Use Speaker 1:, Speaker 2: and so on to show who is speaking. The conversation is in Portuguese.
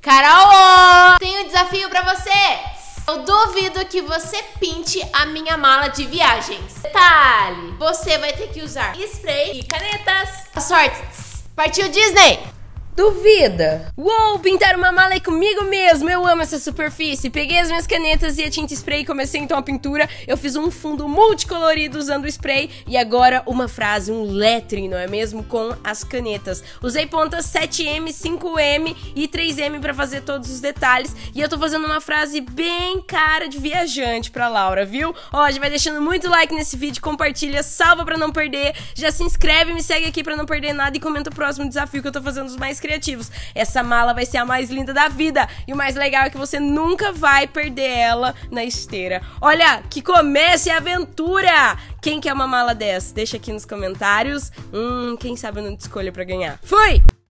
Speaker 1: Carol, tenho um desafio pra você. Eu duvido que você pinte a minha mala de viagens. Detalhe, você vai ter que usar spray e canetas. Boa sorte. Partiu Disney.
Speaker 2: Duvida? Uou, pintaram uma mala aí comigo mesmo. Eu amo essa superfície. Peguei as minhas canetas e a tinta spray e comecei então a pintura. Eu fiz um fundo multicolorido usando o spray. E agora uma frase, um lettering, não é mesmo? Com as canetas. Usei pontas 7M, 5M e 3M pra fazer todos os detalhes. E eu tô fazendo uma frase bem cara de viajante pra Laura, viu? Ó, já vai deixando muito like nesse vídeo, compartilha, salva pra não perder. Já se inscreve, me segue aqui pra não perder nada e comenta o próximo desafio que eu tô fazendo os mais criativos. Essa mala vai ser a mais linda da vida. E o mais legal é que você nunca vai perder ela na esteira. Olha, que comece a aventura! Quem quer uma mala dessa? Deixa aqui nos comentários. Quem sabe eu não te escolho pra ganhar. Fui!